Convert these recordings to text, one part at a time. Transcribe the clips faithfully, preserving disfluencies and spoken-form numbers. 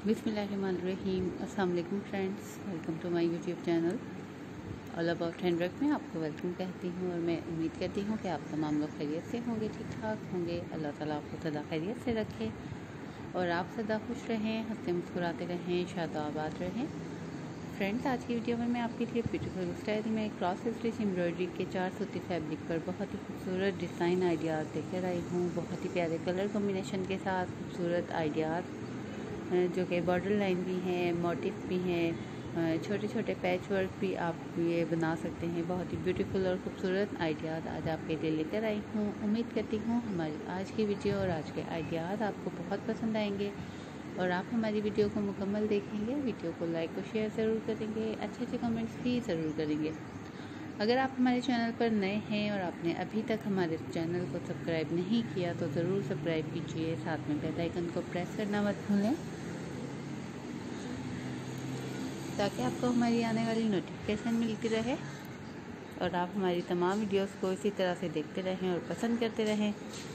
बिस्मिल्लाहिर्रहमानिर्रहीम। अस्सलाम वालेकुम friends, welcome to my YouTube channel all about handwork में आपको वेलकम कहती हूँ। और मैं उम्मीद करती हूँ कि आप तमाम लोग खैरियत से होंगे, ठीक ठाक होंगे। अल्लाह ताला आपको सदा खैरियत से रखे और आप सदा खुश रहें, हंसते मुस्कुराते रहें, शादाबाद रहें। फ्रेंड्स, आज की वीडियो में मैं आपके लिए ब्यूटीफुल स्टाइल में क्रॉस स्टिच एम्ब्रॉयडरी के चार सूती फैब्रिक पर बहुत ही खूबसूरत डिज़ाइन आइडियाज़ लेकर आई हूँ। बहुत ही प्यारे कलर कॉम्बिनेशन के साथ खूबसूरत आइडियाज़ जो कि बॉर्डर लाइन भी हैं, मोटिफ भी हैं, छोटे छोटे पैच वर्क भी आप ये बना सकते हैं। बहुत ही ब्यूटीफुल और ख़ूबसूरत आइडियाज़ आज आपके लिए लेकर आई हूँ। उम्मीद करती हूँ हमारी आज की वीडियो और आज के आइडियाज़ आपको बहुत पसंद आएंगे और आप हमारी वीडियो को मुकम्मल देखेंगे। वीडियो को लाइक और शेयर ज़रूर करेंगे, अच्छे अच्छे कमेंट्स भी ज़रूर करेंगे। अगर आप हमारे चैनल पर नए हैं और आपने अभी तक हमारे चैनल को सब्सक्राइब नहीं किया तो ज़रूर सब्सक्राइब कीजिए, साथ में बेल आइकन को प्रेस करना मत भूलें ताकि आपको हमारी आने वाली नोटिफिकेशन मिलती रहे और आप हमारी तमाम वीडियोस को इसी तरह से देखते रहें और पसंद करते रहें।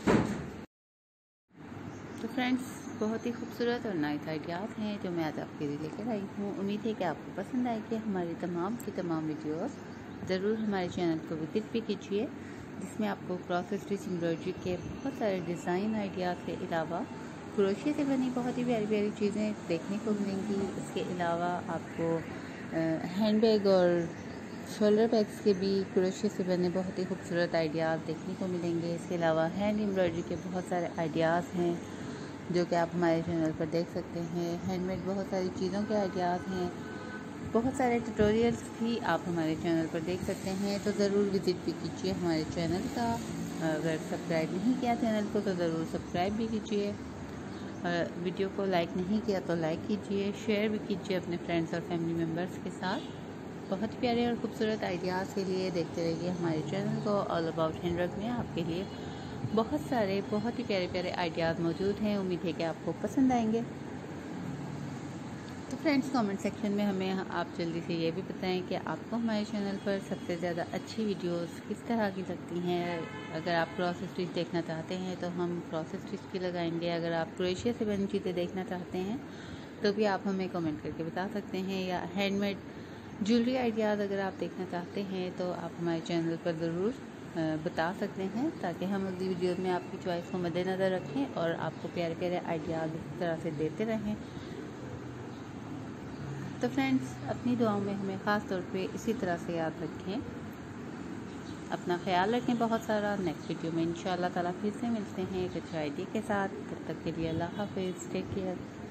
तो फ्रेंड्स, बहुत ही खूबसूरत और नाइस आइडियाज़ हैं जो मैं आज आपके लिए लेकर आई हूँ। उम्मीद है कि आपको पसंद आएगी। हमारी तमाम की तमाम वीडियोस ज़रूर हमारे चैनल को विजिट भी कीजिए, जिसमें आपको क्रॉस स्टिच एम्ब्रॉयडरी के बहुत सारे डिज़ाइन आइडियाज़ के अलावा क्रोशिया से बनी बहुत ही प्यारी प्यारी चीज़ें देखने को मिलेंगी। इसके अलावा आपको हैंड बैग और शोल्डर बैग्स के भी क्रोशिया से बने बहुत ही खूबसूरत आइडियाज़ देखने को मिलेंगे। इसके अलावा हैंड एम्ब्रॉयडरी के बहुत सारे आइडियाज़ हैं जो कि आप हमारे चैनल पर देख सकते हैं। हैंडमेड बहुत सारी चीज़ों के आइडियाज़ हैं, बहुत सारे ट्यूटोरियल्स भी आप हमारे चैनल पर देख सकते हैं। तो ज़रूर विज़िट भी कीजिए हमारे चैनल का। अगर सब्सक्राइब नहीं किया चैनल को तो ज़रूर सब्सक्राइब भी कीजिए। वीडियो को लाइक नहीं किया तो लाइक कीजिए, शेयर भी कीजिए अपने फ्रेंड्स और फैमिली मेम्बर्स के साथ। बहुत प्यारे और ख़ूबसूरत आइडियाज़ के लिए देखते रहिए हमारे चैनल को। ऑल अबाउट हैंडवर्क में आपके लिए बहुत सारे बहुत ही प्यारे प्यारे आइडियाज़ मौजूद हैं। उम्मीद है कि आपको पसंद आएंगे। तो फ्रेंड्स, कमेंट सेक्शन में हमें आप जल्दी से ये भी बताएं कि आपको हमारे चैनल पर सबसे ज़्यादा अच्छी वीडियोस किस तरह की लगती हैं। अगर आप क्रॉस स्टिच देखना चाहते हैं तो हम क्रॉस स्टिच की लगाएंगे। अगर आप क्रोशिया से बनी चीज़ें देखना चाहते हैं तो भी आप हमें कमेंट करके बता सकते हैं। या हैंडमेड ज्वेलरी आइडियाज़ अगर आप देखना चाहते हैं तो आप हमारे चैनल पर ज़रूर बता सकते हैं, ताकि हम अगली वीडियो में आपकी चॉइस को मद्देनज़र रखें और आपको प्यारे प्यारे आइडियाज़ इस तरह से देते रहें। तो फ्रेंड्स, अपनी दुआओं में हमें ख़ास तौर पे इसी तरह से याद रखें। अपना ख्याल रखें बहुत सारा। नेक्स्ट वीडियो में इंशाअल्लाह ताला फिर से मिलते हैं एक अच्छे आइडिया के साथ। तब तक के लिए अल्लाह हाफ़िज़, टेक केयर।